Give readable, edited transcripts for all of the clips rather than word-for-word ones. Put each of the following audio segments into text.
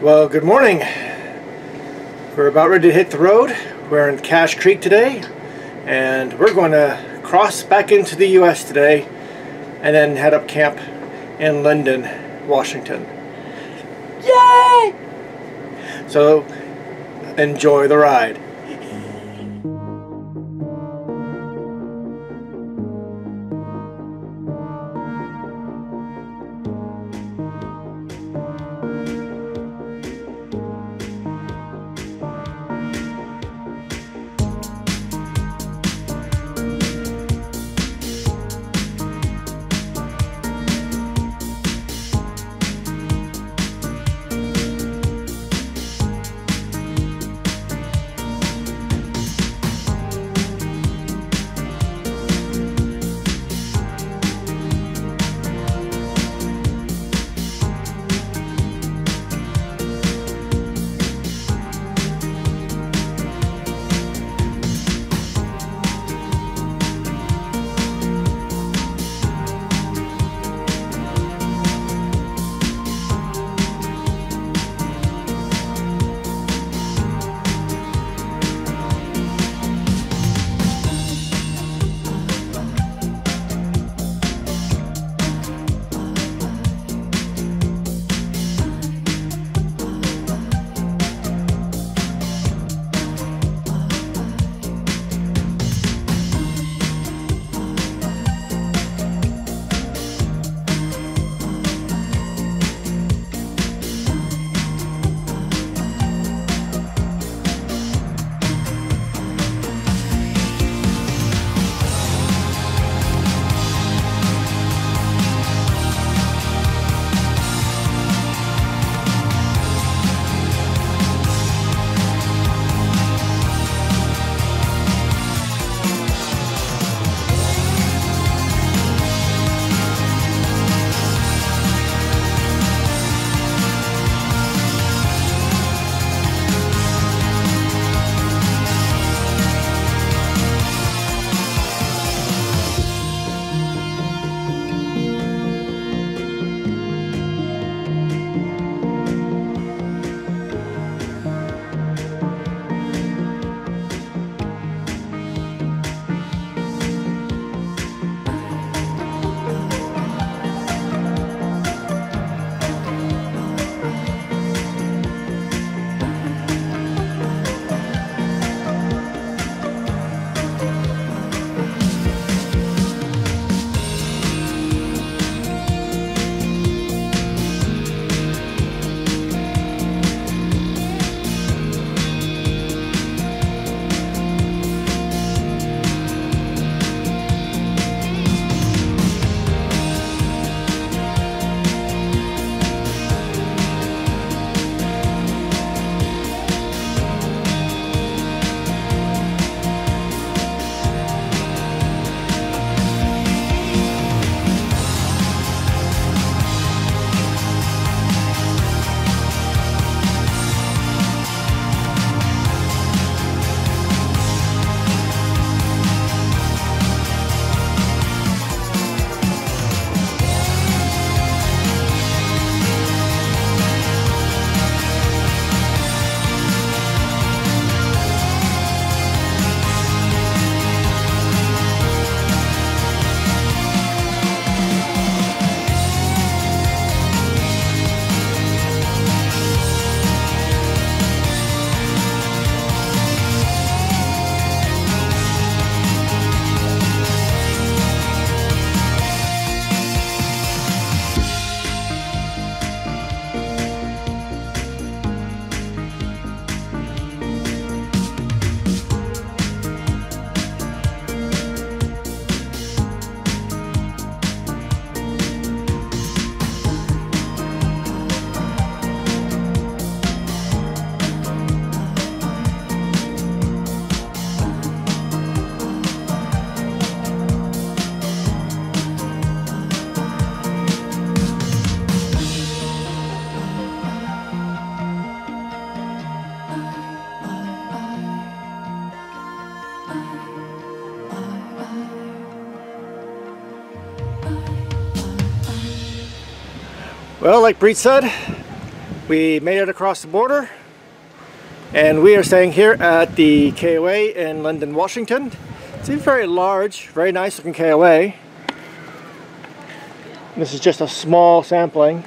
Well, good morning. We're about ready to hit the road. We're in Cache Creek today, and we're going to cross back into the US today and then head up camp in Lynden, Washington. Yay! So, enjoy the ride. Well, like Bree said, We made it across the border, and we are staying here at the KOA in Lynden, Washington. It's a very large, very nice looking KOA. This is just a small sampling.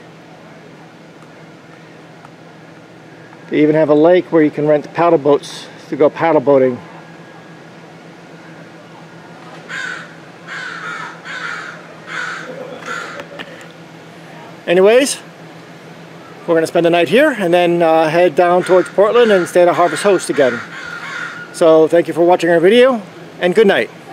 They even have a lake where you can rent paddle boats to go paddle boating. Anyways, we're going to spend the night here and then head down towards Portland and stay at a Harvest Host again. So thank you for watching our video, and good night.